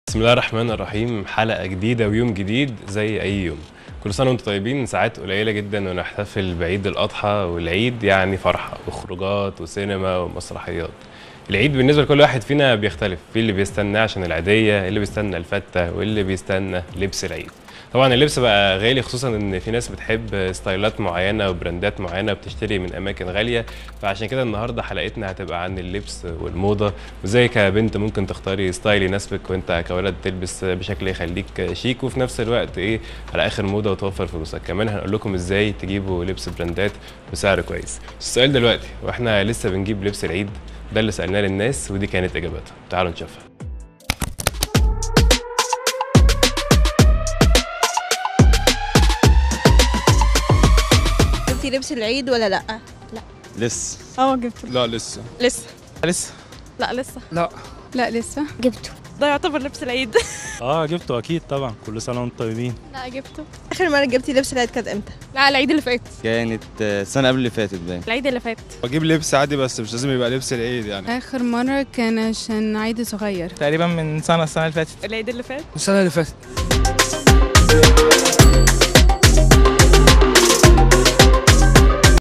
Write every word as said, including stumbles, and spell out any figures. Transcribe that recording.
بسم الله الرحمن الرحيم. حلقة جديدة ويوم جديد زي أي يوم. كل سنة وانتم طيبين. ساعات قليلة جدا ونحتفل بعيد الأضحى، والعيد يعني فرحة وخروجات وسينما ومسرحيات. العيد بالنسبة لكل واحد فينا بيختلف، في اللي بيستنى عشان العيدية، اللي بيستنى الفتة، واللي بيستنى لبس العيد. طبعا اللبس بقى غالي، خصوصا ان في ناس بتحب ستايلات معينه وبراندات معينه وبتشتري من اماكن غاليه. فعشان كده النهارده حلقتنا هتبقى عن اللبس والموضه، وازاي كبنت ممكن تختاري ستايل يناسبك، وانت كولد تلبس بشكل يخليك شيك وفي نفس الوقت ايه على اخر موضه وتوفر فلوسك. كمان هنقول لكم ازاي تجيبوا لبس براندات بسعر كويس. السؤال دلوقتي، واحنا لسه بنجيب لبس العيد؟ ده اللي سالناه للناس ودي كانت اجاباتهم. تعالوا نشوفها. جبتي لبس العيد ولا لا؟ لا لسه. اه جبته. لا لسه. لسه لسه. لا لسه لا لا لسه جبته. ده يعتبر لبس العيد. اه جبته اكيد طبعا، كل سنه وانتم طيبين. لا جبته. اخر مره جبتي لبس العيد كانت امتى؟ لا العيد اللي فات. كانت السنة قبل اللي فاتت باين. العيد اللي فات بجيب لبس عادي بس مش لازم يبقى لبس العيد يعني. آخر مرة كان عشان عيد صغير. تقريبا من سنة السنة اللي فاتت. العيد اللي فات. السنة اللي فاتت.